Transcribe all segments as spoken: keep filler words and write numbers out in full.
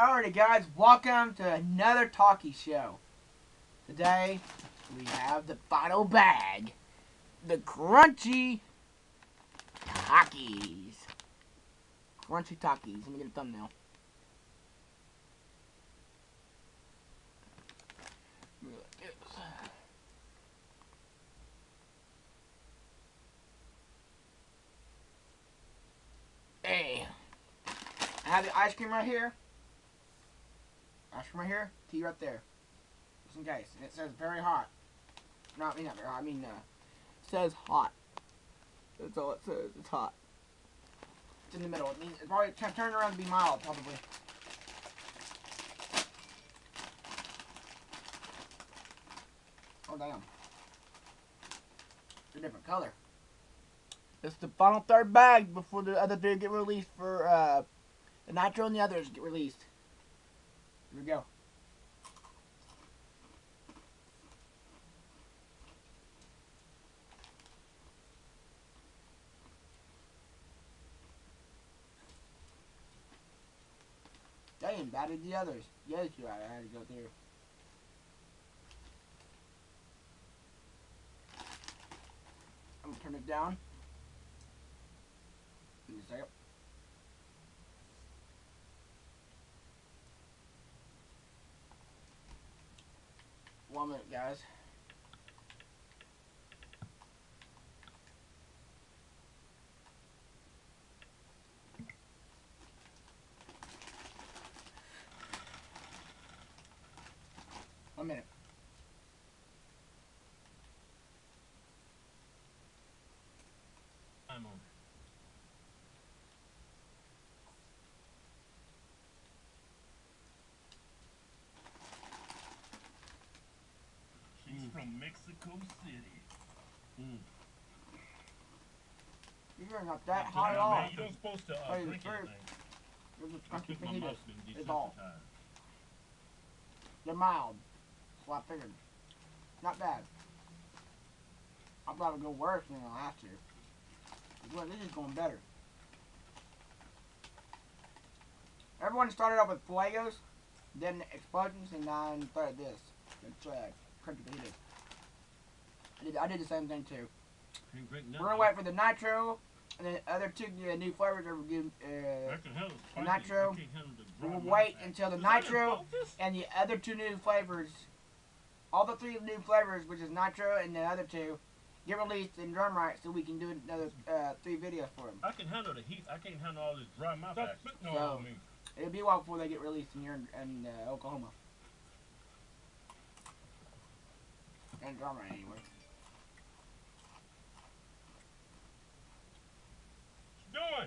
Alrighty guys, welcome to another talkie show. Today, we have the final bag. The Crunchy Takis. Crunchy Takis. Let me get a thumbnail. Hey. I have the ice cream right here. Ice cream right here. Tea right there. Just in case. And it says very hot. No, I mean not very hot. I mean, uh, it says hot. That's all it says. It's hot. It's in the middle. It means it's probably turning around to be mild, probably. Oh, damn. It's a different color. It's the final third bag before the other three get released for, uh, the Nitro and the others get released. Here we go. Damn, bad as the others. The other two I had to go through. I'm gonna turn it down. Give me a second. One minute, guys. One minute. I'm on. She's mm. from Mexico City. Mm. You're not that hot at all. Man, you're supposed to uh, drink anything. I took my muscle and it's all. They're mild. That's what I figured. Not bad. I thought it would go worse than the last year. Well, this is going better. Everyone started off with Fuegos, then Explosions, and then started this. It's uh, crunchy fajitas. I did, I did the same thing too. We're gonna wait for the Nitro, and then the other two uh, new flavors are good. Uh, the Nitro. We'll wait until the Nitro and the other two new flavors, all the three new flavors, which is Nitro and the other two, get released in drum right so we can do another uh, three videos for them. I can handle the heat. I can't handle all this dry mouth action. So, it'll be a while before they get released in here in, in uh, Oklahoma. And drum right anyway. Doing?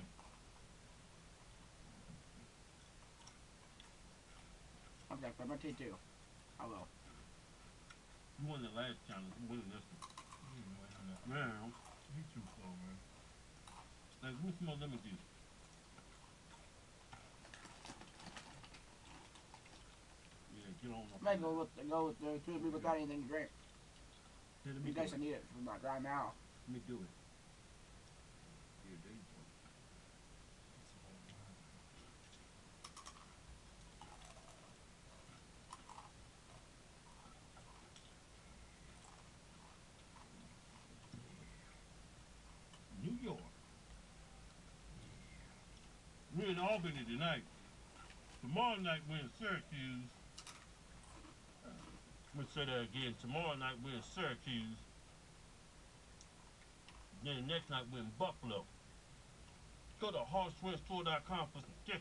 I'm back for my tea too. I will. You won the last challenge. You winning this one. Man, you too slow, man. Hey, give me some more lemon juice. Yeah, get on my May go with go with the two people without anything to drink. Hey, you guys need it for my dry mouth. Let me do it. Here, there you go. New York. We're in Albany tonight. Tomorrow night we're in Syracuse. I'm gonna say that again. Tomorrow night we're in Syracuse. Then the next night we're in Buffalo. Go to horse twin store dot com for some tickets.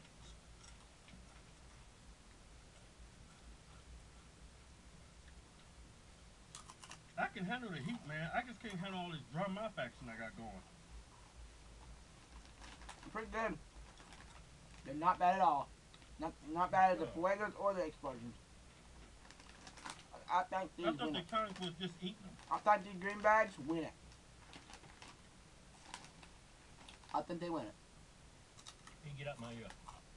I can handle the heat, man. I just can't handle all this dry mouth action I got going. Pretty good. They're not bad at all. Not not bad as the Fuegos or the Explosions. I, I think these I thought win the it. tonic was just eating them. I think these green bags win it. I think they win it. Hey, get out my ear.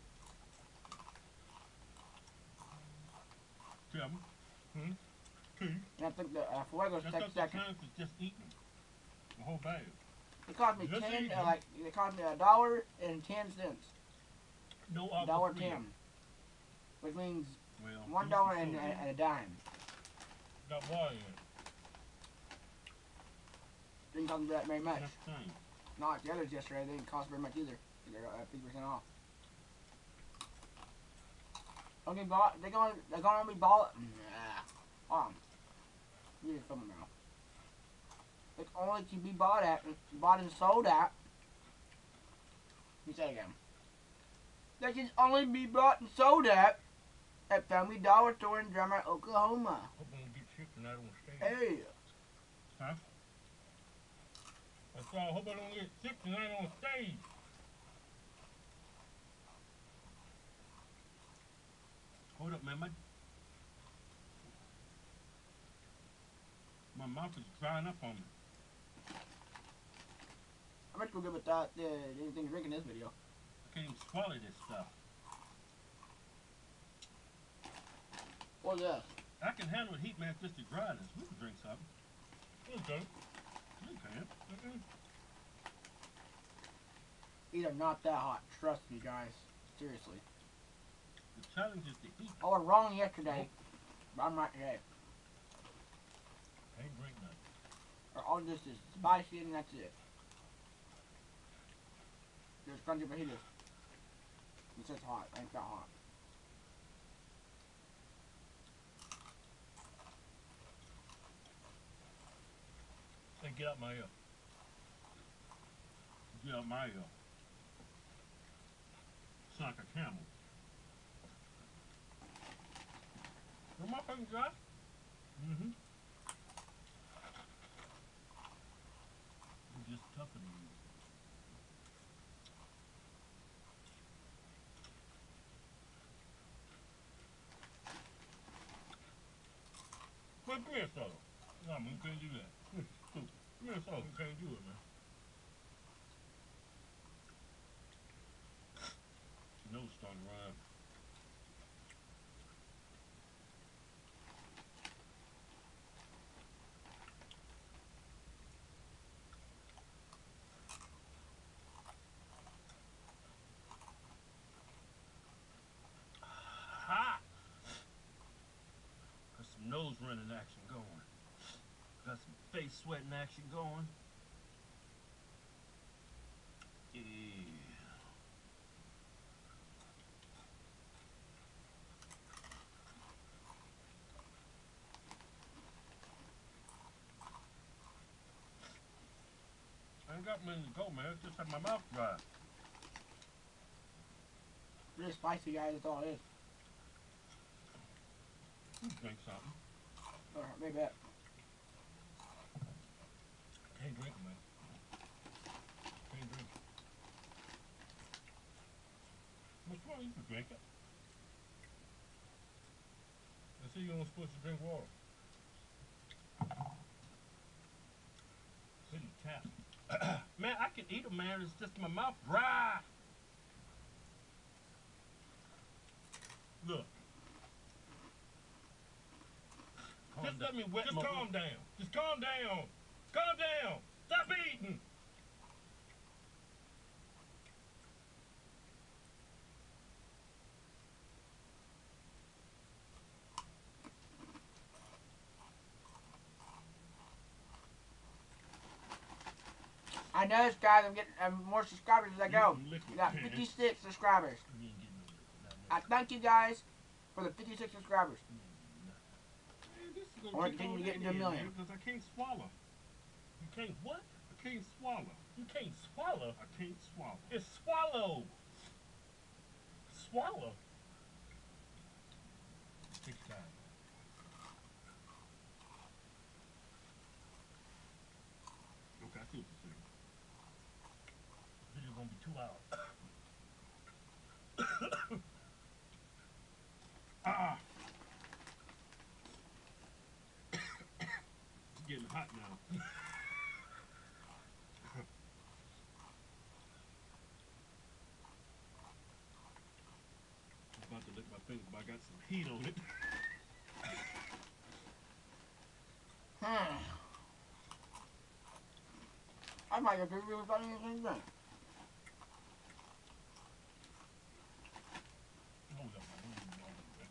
Tell me. Hmm? Okay. And I think the uh, Fuegos I take thought the second. tonic was just eating them. The whole bag. It cost me Just ten, eat uh, them. like it cost me a dollar and ten cents. No alcohol. Dollar ten. which means Well, one dollar and, and, and a dime. Got water in it. Didn't cost me that very much. That's the thing. Not like the others yesterday. They didn't cost very much either. They're uh, fifty percent off. Okay, bought. They're going. They're going to be bought. Nah. Hold on. You just film now. It's only to be bought at, bought and sold at. Let me say it again. They can only be bought and sold at at Family Dollar Store in Drummer, Oklahoma. Hope I don't get sick tonight on stage. Hey. Huh? That's all. I hope I don't get sick tonight on stage. Hold up, man. My, my mouth is drying up on me. I bet you'll go good without uh, anything to drink in this video. I can't even swallow this stuff. What's this? I can handle the heat, man, just the dryness. We can drink something. Okay. You can. Mm-mm. These are not that hot. Trust me, guys. Seriously. The challenge is the heat. I was wrong yesterday, but I'm right today. Ain't drink nothing. Or all this is spicy and that's it. There's crunchy fajitas. It says hot. Ain't that hot. Hey, get out my ear. Get out my ear. It's like a camel. Where my fucking dry? Mm-hmm. It's just tougher than you. Well, give me a soda. No, man, you can't do that. Give me a soda. You can't do it, man. Your nose starting to run. Ha! Got some nose running action going. Got some face sweating action going. Yeah. I ain't got many to go, man. It's just had my mouth dry. It's spicy, guys. That's all it is. You drink something. Or maybe that. Can't drink it, man. Can't drink it. What's wrong? You can drink it. They say you're not supposed to drink water. City tap. Man, I can eat it, man. It's just my mouth dry. Look. Calm Just down. let me wet Just my... calm down. Just calm down. Calm down. Stop eating. I noticed, guys, I'm getting um, more subscribers as I go. You liquid We got pants. fifty-six subscribers. You ain't getting no liquid. Not I nothing. thank you guys for the fifty-six subscribers. You ain't getting nothing. Man, this is I gonna wanna take continue all to get day into a then, million. man, because I can't swallow. You can't what? I can't swallow. You can't swallow. I can't swallow. It's swallow. Swallow. It takes time. Okay, I see what you're saying. Video gonna be two hours. Ah! It's getting hot now. I'm about to lick my finger, but I got some heat on it. Hmm. I might have to really find anything to drink. Hold up, man.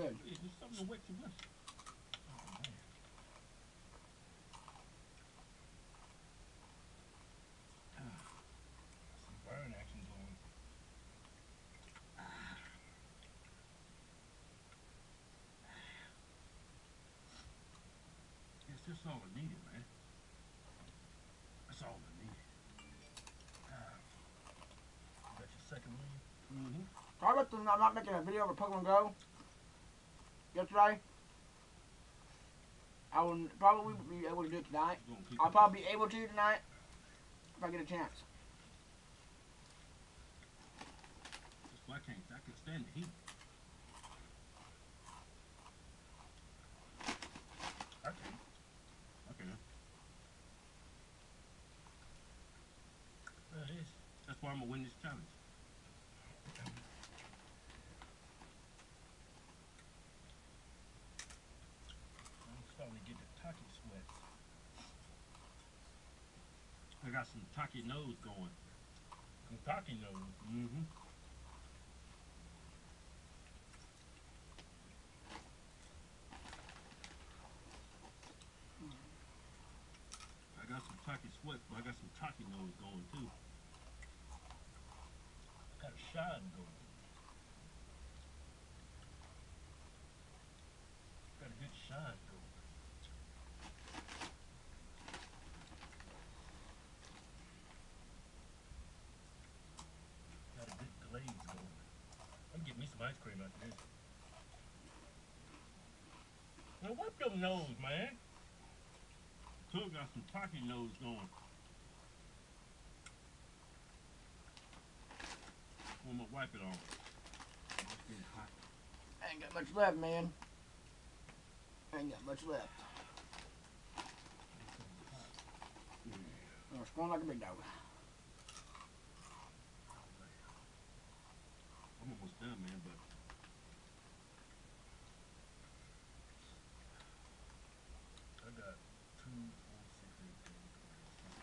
good. Yeah, just something to wet your whistle. Oh, man. Some burn action going. It's just all I needed, man. That's all I needed. Got your second win? Mm-hmm. Sorry about the, I'm not making a video of Pokemon Go yesterday. I will probably be able to do it tonight. I'll probably be able to tonight if I get a chance. That's why I can't. I can stand the heat. I can't. Okay. Well, it is. That's why I'm gonna win this challenge. I'm starting to get the Taki sweats. I got some Taki nose going. Some Taki nose. Mm-hmm. I got some Taki sweats, but I got some Taki nose going too. Got a shine going. Got a good shine going. Got a good glaze going. I'm getting me some ice cream after this. Now wipe your nose, man. Still got some Taki nose going. I'm gonna wipe it off. It's getting hot. I ain't got much left, man. I ain't got much left. I'm scoring like a big dog. I'm almost done, man, but I got two, four, six, eight, ten, twenty.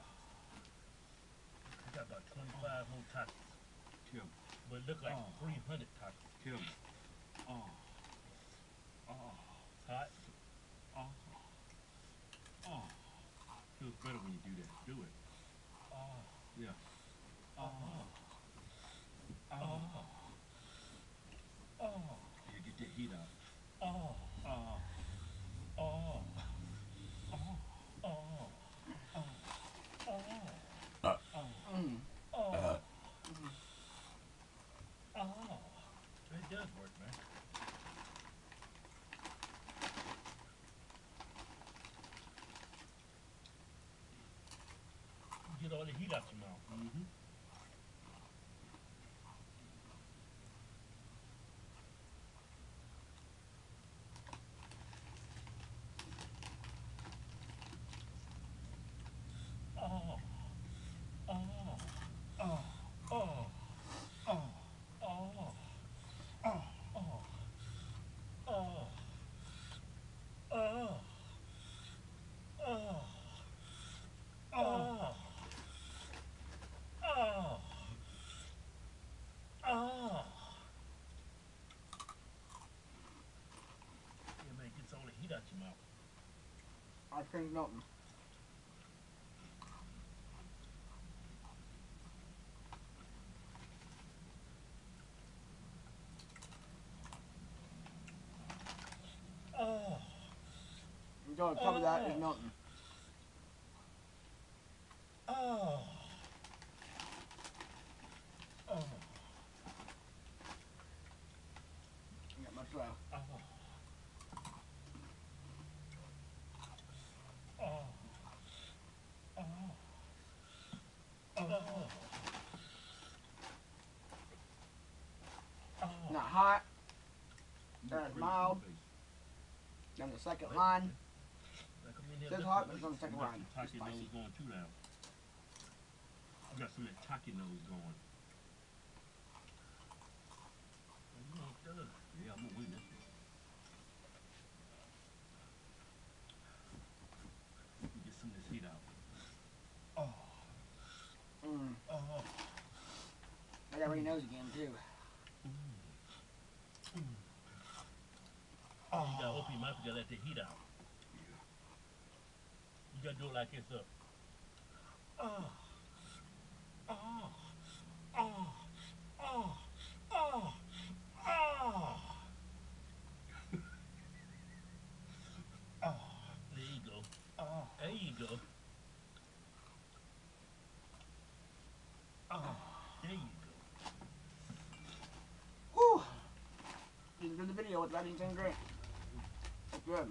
I got about twenty-five more Takis. kill me. But it look like Oh. three hundred Takis. Kill me. Oh. Oh. Hot. Oh. Oh. Feels better when you do that. Do it. Oh. Yeah. Oh. Oh. Oh. Oh. Yeah, get that heat out. Oh. Oh. Oh. Oh. Oh. Oh. Mm. Oh. Oh. It does work, man. Get all the heat out your mouth. Mm-hmm. Oh. Oh. Oh. Oh. Oh. Oh. Oh. Oh. Oh. Oh. Oh. Oh. Oh. Oh. Yeah, man, it gets all the heat out your mouth. Ice cream's melting. Oh. You go on top of that, it's melting. Oh. Oh. Ain't got much left. Oh. Oh. Oh. Oh. Oh. Not hot. You're That's crazy mild. face. Then the second line. Like I'm in here Says looking hot, at but it's me. on the second You got line. some It's Taki spicy. nose going too now. You got some of that Taki nose going. You know, good. Yeah, I'm gonna win this one. Let me get some of this heat out. Oh. Mm. Oh. I got runny nose again, too. Mm. Mm. Oh. You gotta open your mouth, you gotta let the heat out. You gotta do it like this up. Oh. Oh. Oh. Oh. Oh. Oh. Oh. There you go. Oh. There you go. Oh. There you go. Woo! You can do the video with that eating great. That's good.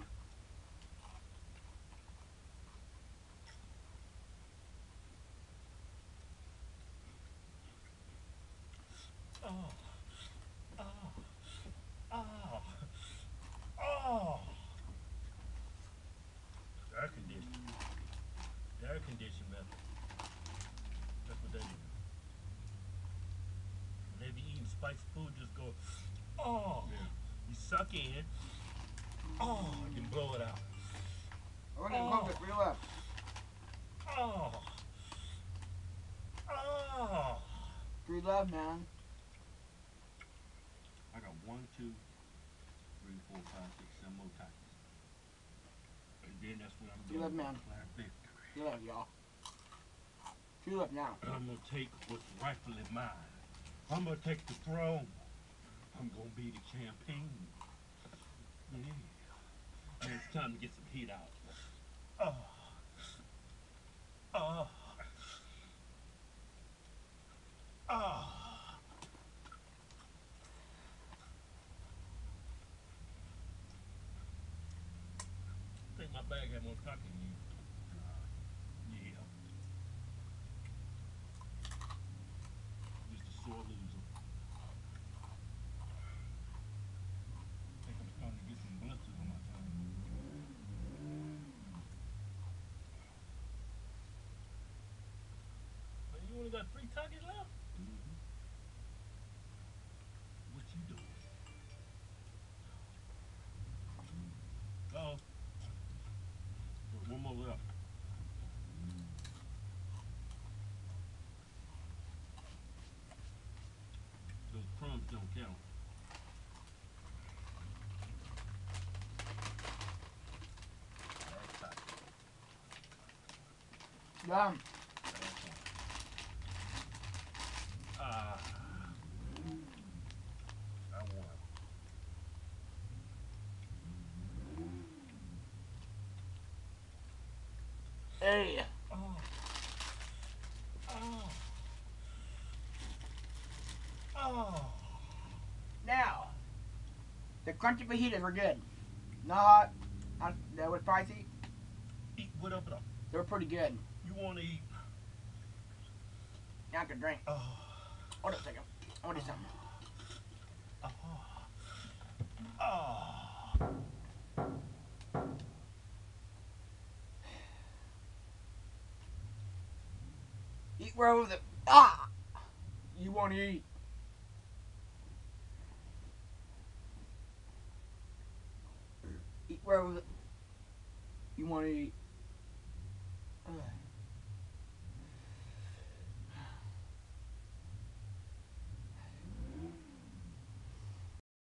Oh. Oh. Oh. Oh. Air conditioning. Air conditioning method. That's what that is. Whenever you eating spicy food, just go, oh. Yeah. You suck in, oh, then blow it out. We're gonna close it, real up. Oh. Oh. Three left, man. I got one, two, three, four, five, six, seven more Takis. And then that's what I'm Three doing. left, man. Three left, y'all. Two left now. I'm gonna take what's rightfully mine. I'm gonna take the throne. I'm gonna be the champion. Yeah. And it's time to get some heat out. Oh. Oh. Oh. I think my bag had more cock in you. Yeah. Just a sore loser. I think I'm starting to get some blisters on my tongue. Man, you only got three Takis left? Mm-hmm. What you doing? Uh-oh. One more left. Those crumbs don't count. Done. Ah. I won. Hey. Oh. Oh. Oh. Now, the crunchy fajitas were good. Not hot. Not, they were spicy. Eat whatever the They were pretty good. you want to eat. Now I can drink. Oh. Hold up a second. I want to do something. Oh. Oh. Eat wherever the ah you want to eat. Eat wherever the, you want to eat. Ugh.